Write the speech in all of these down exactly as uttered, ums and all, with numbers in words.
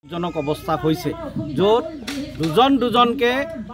জনক অৱস্থা হৈছে য'ত দুজন দুজনকে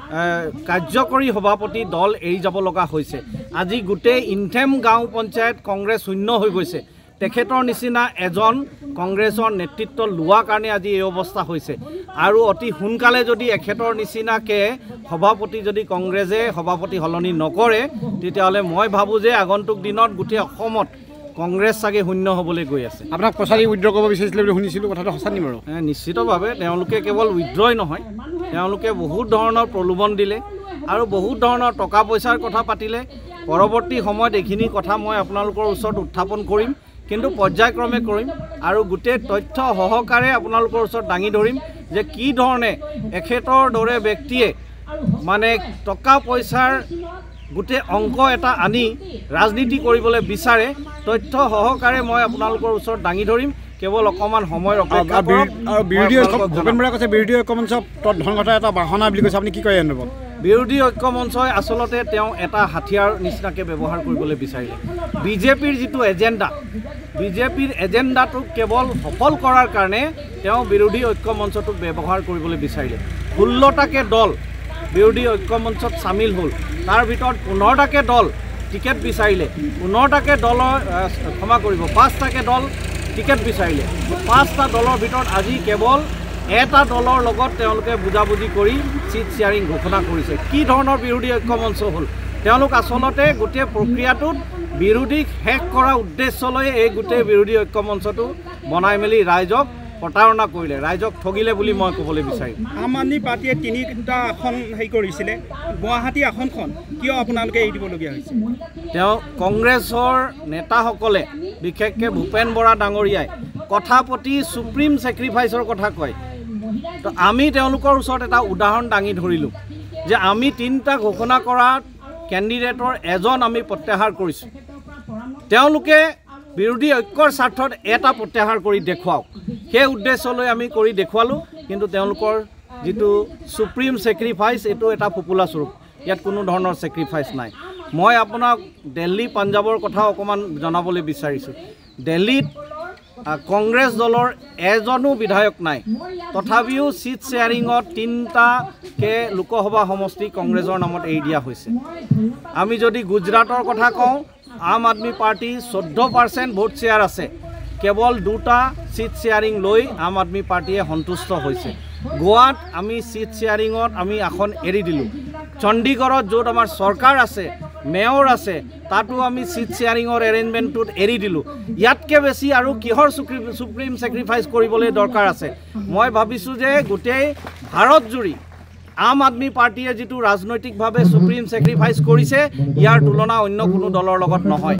কাৰ্যকৰী সভাপতি দল এৰি যাব লগা হৈছে। আজি গোটেই ইনথেম গাঁও পঞ্চায়ত কংগ্ৰেছ শূন্য হৈ গৈছে। তেখেতৰ নিচিনা এজন কংগ্ৰেছৰ নেতৃত্ব লোৱাৰ কাৰণে আজি এই অৱস্থা হৈছে আৰু অতি সোনকালে যদি এখেতৰ নিচিনাকে সভাপতি যদি কংগ্ৰেছে সভাপতি সলনি নকৰে তেতিয়াহ'লে মই ভাবোঁ যে আগন্তুক দিনত গোটেই অসমত কংগ্ৰেছ চাগে শূন্য হ'বলৈ গৈ আছে। আপোনাক পচাৰি উইথড্ৰ কৰিব বিচাৰিছিলে বুলি শুনিছিলোঁ, কথাটো সঁচা নি বাৰু? নিশ্চিতভাৱে তেওঁলোকে কেৱল উইথড্ৰই নহয়, তেওঁলোকে বহুত ধৰণৰ প্ৰলোভন দিলে আৰু বহুত ধৰণৰ টকা পইচাৰ কথা পাতিলে। পৰৱৰ্তী সময়ত এইখিনি কথা মই আপোনালোকৰ ওচৰত উত্থাপন কৰিম, কিন্তু পৰ্যায়ক্ৰমে কৰিম আৰু গোটেই তথ্য সহকাৰে আপোনালোকৰ ওচৰত দাঙি ধৰিম যে কি ধৰণে এখেতৰ দৰে ব্যক্তিয়ে মানে টকা পইচাৰ গোটেই অংক এটা আনি ৰাজনীতি কৰিবলৈ বিচাৰে। তথ্য সহকাৰে মই আপোনালোকৰ ওচৰত দাঙি ধৰিম, কেৱল অকণমান সময়ৰ অপেক্ষা কৰক। আৰু বিৰোধী ভূপেন বৰাই কৈছে বিৰোধী ঐক্য মঞ্চ ধন ঘটাৰ এটা বাহনা বুলি কৈছে, আপুনি কি কয় অনুভৱ? বিৰোধী ঐক্য মঞ্চই আচলতে তেওঁ এটা হাথিয়াৰ নিচিনাকৈ ব্যৱহাৰ কৰিবলৈ বিচাৰিলে। বিজেপিৰ যিটো এজেণ্ডা, বিজেপিৰ এজেণ্ডাটোক কেৱল সফল কৰাৰ কাৰণে তেওঁ বিৰোধী ঐক্য মঞ্চটোক ব্যৱহাৰ কৰিবলৈ বিচাৰিলে। ষোল্লটাকৈ দল বিৰোধী ঐক্য মঞ্চত চামিল হ'ল, তাৰ ভিতৰত পোন্ধৰটাকৈ দল টিকেট বিচাৰিলে, পোন্ধৰটাকৈ দলৰ ক্ষমা কৰিব পাঁচটাকৈ দল টিকেট বিচাৰিলে। পাঁচটা দলৰ ভিতৰত আজি কেৱল এটা দলৰ লগত তেওঁলোকে বুজাবুজি কৰি চিট শ্বেয়াৰিং ঘোষণা কৰিছে। কি ধৰণৰ বিৰোধী ঐক্য মঞ্চ হ'ল? তেওঁলোক আচলতে গোটেই প্ৰক্ৰিয়াটোত বিৰোধীক শেষ কৰাৰ উদ্দেশ্য লৈ এই গোটেই বিৰোধী ঐক্য মঞ্চটো বনাই মেলি ৰাইজক প্ৰতাৰণা কৰিলে, ৰাইজক ঠগিলে বুলি মই ক'বলৈ বিচাৰিম। আম আদমি পাৰ্টীয়ে তিনিটা আসন হেৰি কৰিছিলে, গুৱাহাটী আসনখন কিয় আপোনালোকে এৰি দিবলগীয়া হৈছে? তেওঁ কংগ্ৰেছৰ নেতাসকলে বিশেষকৈ ভূপেন বৰা ডাঙৰীয়াই কথা প্ৰতি সুপ্ৰিম ছেক্ৰিফাইচৰ কথা কয়। তো আমি তেওঁলোকৰ ওচৰত এটা উদাহৰণ দাঙি ধৰিলোঁ যে আমি তিনিটা ঘোষণা কৰা কেণ্ডিডেটৰ এজন আমি প্ৰত্যাহাৰ কৰিছোঁ। তেওঁলোকে বিৰোধী ঐক্যৰ স্বাৰ্থত এটা প্ৰত্যাহাৰ কৰি দেখুৱাওক, সেই উদ্দেশ্যলৈ আমি কৰি দেখুৱালোঁ, কিন্তু তেওঁলোকৰ যিটো সুপ্ৰিম ছেক্ৰিফাইচ এইটো এটা ফোপোলা স্বৰূপ, ইয়াত কোনো ধৰণৰ ছেক্ৰিফাইচ নাই। মই আপোনাক দিল্লী পাঞ্জাৱৰ কথা অকণমান জনাবলৈ বিচাৰিছোঁ। দিল্লীত কংগ্ৰেছ দলৰ এজনো বিধায়ক নাই, তথাপিও চিট শ্বেয়াৰিঙত তিনিটাকৈ লোকসভা সমষ্টি কংগ্ৰেছৰ নামত এৰি দিয়া হৈছে। আমি যদি গুজৰাটৰ কথা কওঁ, আম আদমি পাৰ্টি চৈধ্য পাৰ্চেণ্ট ভোট শ্বেয়াৰ আছে, কেৱল দুটা চিট শ্বেয়াৰিং লৈ আম আদমি পাৰ্টীয়ে সন্তুষ্ট হৈছে। গোৱাত আমি চিট শ্বেয়াৰিঙত আমি আসন এৰি দিলোঁ। চণ্ডীগড়ত য'ত আমাৰ চৰকাৰ আছে, মেয়ৰ আছে, তাতো আমি চিট শ্বেয়াৰিঙৰ এৰেঞ্জমেণ্টটোত এৰি দিলোঁ। ইয়াতকৈ বেছি আৰু কিহৰ সুপ্ৰিম ছেক্ৰিফাইচ কৰিবলৈ দৰকাৰ আছে? মই ভাবিছোঁ যে গোটেই ভাৰত জুৰি আম আদমি পাৰ্টীয়ে যিটো ৰাজনৈতিকভাৱে সুপ্ৰিম ছেক্ৰিফাইচ কৰিছে, ইয়াৰ তুলনা অন্য কোনো দলৰ লগত নহয়।